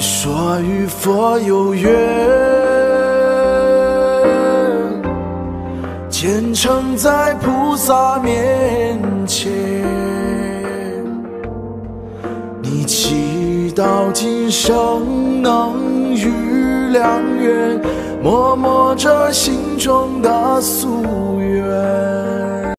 说与佛有缘，虔诚在菩萨面前。你祈祷今生能遇良缘，默默着心中的夙愿。